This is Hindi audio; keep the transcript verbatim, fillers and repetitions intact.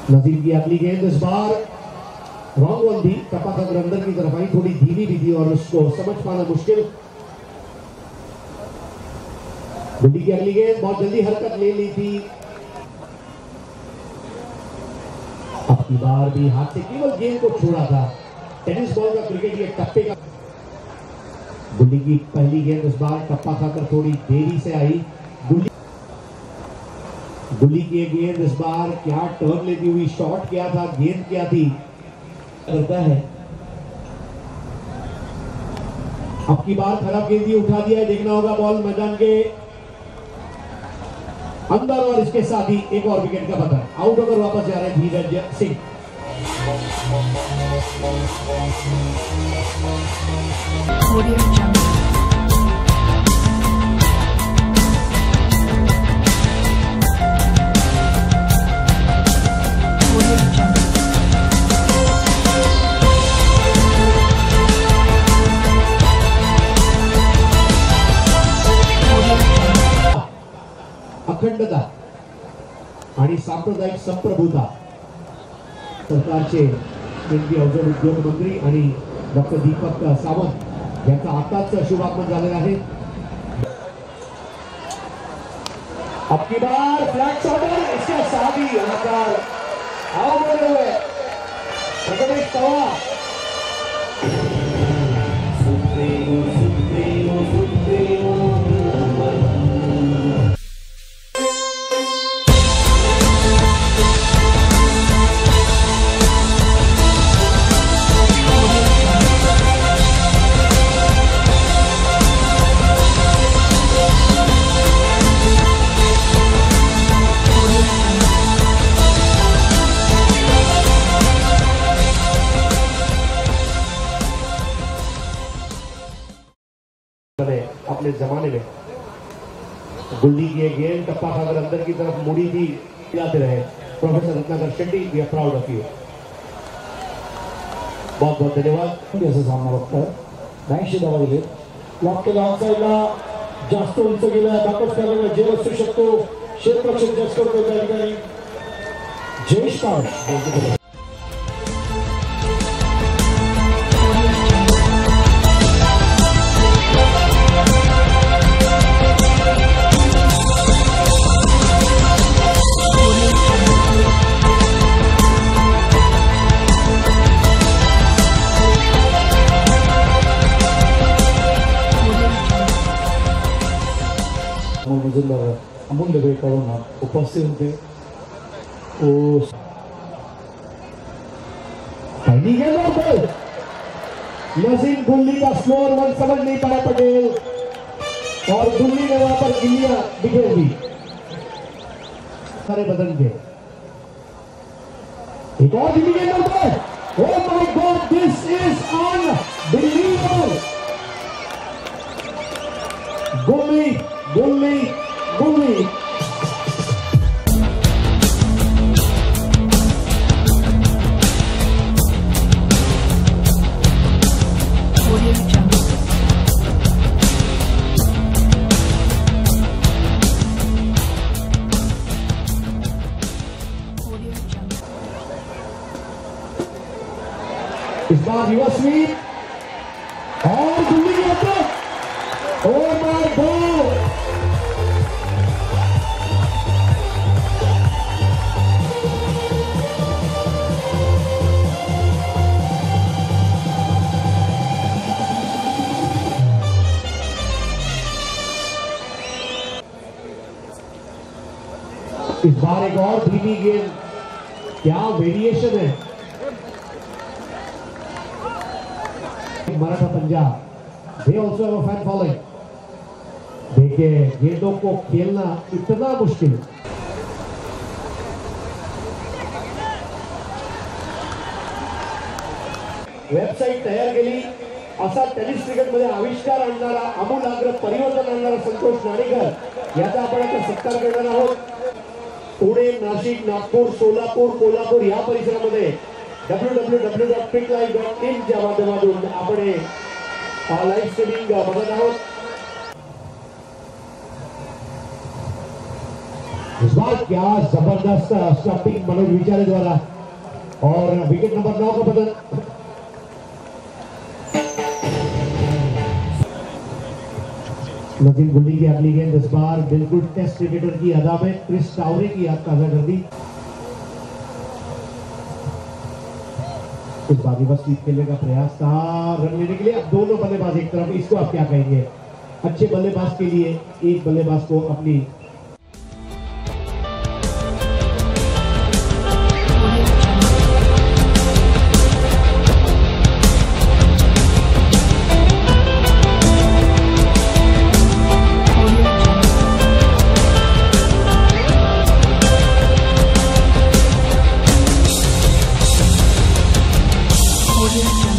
नजीम की अगली गेंद इस बार रॉन्ग वन थी, टप्पा खबर अंदर की तरफ आई, थोड़ी धीमी भी थी और उसको समझ पाना मुश्किल। गुड्डी की अगली गेंद बहुत जल्दी हरकत ले ली थी, अब की बार भी हाथ से केवल गेंद को छोड़ा था। टेनिस बॉल का क्रिकेट ये टप्पे का। गुड्डी की पहली गेंद इस बार टप्पा खाकर थोड़ी देरी से आई। गुड्डी गुल्ली की गेंद इस बार क्या टर्न लेती हुई, शॉट क्या था, गेंद क्या थी, करता है। अब की बार खराब गेंद ही उठा दिया है, देखना होगा बॉल मैदान के अंदर और इसके साथ ही एक और विकेट का पता। आउट होकर वापस जा रहे हैं धीरज सिंह। अखंडता आणि सांप्रदायिक संप्रभुता सरकारचे केंद्रीय अवजड उद्योग मंत्री आणि डॉक्टर दीपक सावंत यांचा आताच शुभागमन झालेला आहे। अब की बार फ्लैट ऑर्डर, इसके साथ ही यहाँ पर आउट होने हुए प्रथमेश पवार। अपने जमाने में गुल्ली की गेंद टप्पा खाकर अंदर की तरफ मुड़ी थी, खिलाते रहे professor Ratnakar Shetty. We are proud of you. बहुत बहुत धन्यवाद। असं सामना बघताय ब्याऐंशी धावा दिले, ब्लॉक केला ऑफसाईडला, जास्त उंच गेला, बॅकअप करायला जेल असू शकतो, क्षेत्ररक्षक जास्त करतो त्या ठिकाणी जयेश पाळ। अमूल्य वेळ काढून उपस्थित होते। पहली गेंद नसीम गुल्ली का स्लोअर वन समझ नहीं पाया पटेल और गुल्ली ने वहां पर गिल्लियां बिखेर दी सारे बदन के। एक और धीमी गेंद पर, oh my god, this is unbelievable. गुल्ली गुल्ली गुल्ली इस बार युवा स्वीप और गुल्ली की अटैक। ओह माय गॉड, इस बार एक और धीमी गेंद, क्या वेरिएशन है। Maratha Punjab they also have a fan following. देखिए गेंदों को खेलना इतना मुश्किल। वेबसाईट तयार केली असा टेनिस क्रिकेट मध्ये आविष्कार आणणारा, आमूलाग्र परिवर्तन आणणारा संतोष नाणेकर याचा आपण आता सत्कार करणार आहोत। पुणे, नाशिक, नागपूर, सोलापूर, कोल्हापूर या परिसरामध्ये W W W dot quick live dot in च्या माध्यमातून आपण लाईव्ह स्ट्रीमिंग बघत आहोत। इस बार क्या जबरदस्त स्टंपिंग मनोज विचारे द्वारा और विकेट नंबर नौ का बदल। नजीम गुल्ली की अगली गेंद इस बार बिल्कुल टेस्ट क्रिकेटर की अदा में क्रिस टावरे की याद ताजा कर दी। इस बार रिवर्स स्वीप खेलने का प्रयास था रन लेने के लिए। अब दोनों बल्लेबाज एक तरफ, इसको आप क्या कहेंगे? अच्छे बल्लेबाज के लिए एक बल्लेबाज को अपनी Audio Jungle.